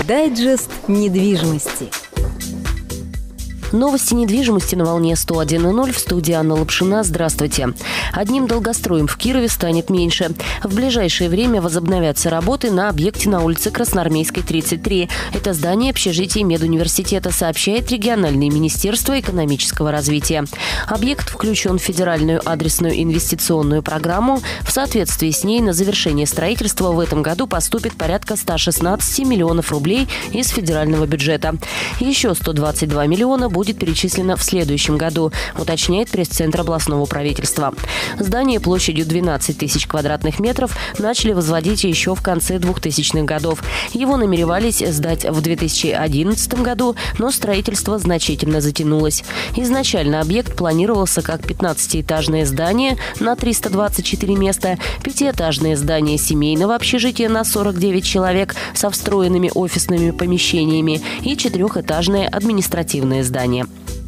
Дайджест недвижимости. Новости недвижимости на волне 101.0. В студии Анна Лапшина. Здравствуйте. Одним долгостроем в Кирове станет меньше. В ближайшее время возобновятся работы на объекте на улице Красноармейской, 33. Это здание общежития медуниверситета, сообщает региональное министерство экономического развития. Объект включен в федеральную адресную инвестиционную программу. В соответствии с ней на завершение строительства в этом году поступит порядка 116 миллионов рублей из федерального бюджета. Еще 122 миллиона будет перечислено в следующем году, уточняет пресс-центр областного правительства. Здание площадью 12 тысяч квадратных метров начали возводить еще в конце 2000-х годов. Его намеревались сдать в 2011 году, но строительство значительно затянулось. Изначально объект планировался как 15-этажное здание на 324 места, 5-этажное здание семейного общежития на 49 человек со встроенными офисными помещениями и 4-этажное административное здание.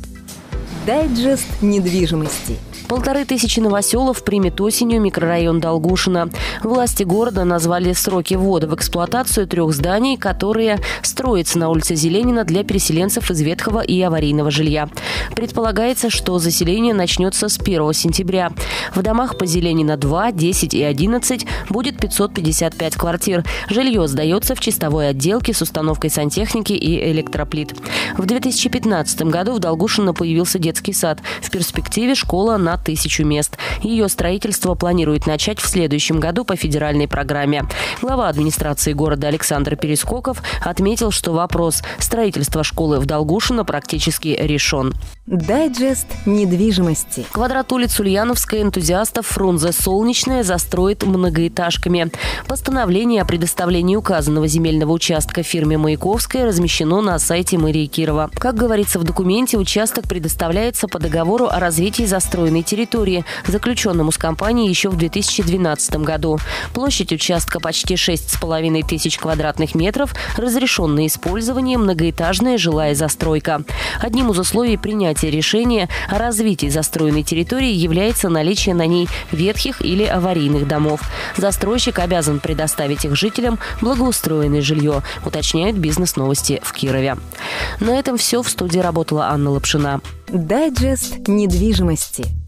Дайджест недвижимости. 1500 новоселов примет осенью микрорайон Долгушино. Власти города назвали сроки ввода в эксплуатацию 3 зданий, которые строятся на улице Зеленина для переселенцев из ветхого и аварийного жилья. Предполагается, что заселение начнется с 1 сентября. В домах по Зеленина 2, 10 и 11 будет 555 квартир. Жилье сдается в чистовой отделке с установкой сантехники и электроплит. В 2015 году в Долгушино появился детский сад. В перспективе школа на 1000 мест. Ее строительство планируют начать в следующем году по федеральной программе. Глава администрации города Александр Перескоков отметил, что вопрос строительства школы в Долгушино практически решен. Дайджест недвижимости. Квадрат улиц Ульяновская энтузиастов Фрунзе Солнечная застроит многоэтажками. Постановление о предоставлении указанного земельного участка фирме Маяковская размещено на сайте мэрии Кирова. Как говорится в документе, участок предоставляется по договору о развитии застроенной территории, заключенному с компанией еще в 2012 году. Площадь участка почти 6500 квадратных метров, разрешенное использование, многоэтажная жилая застройка. Одним из условий принятия решения о развитии застроенной территории является наличие на ней ветхих или аварийных домов. Застройщик обязан предоставить их жителям благоустроенное жилье, уточняют бизнес-новости в Кирове. На этом все. В студии работала Анна Лапшина. Дайджест недвижимости.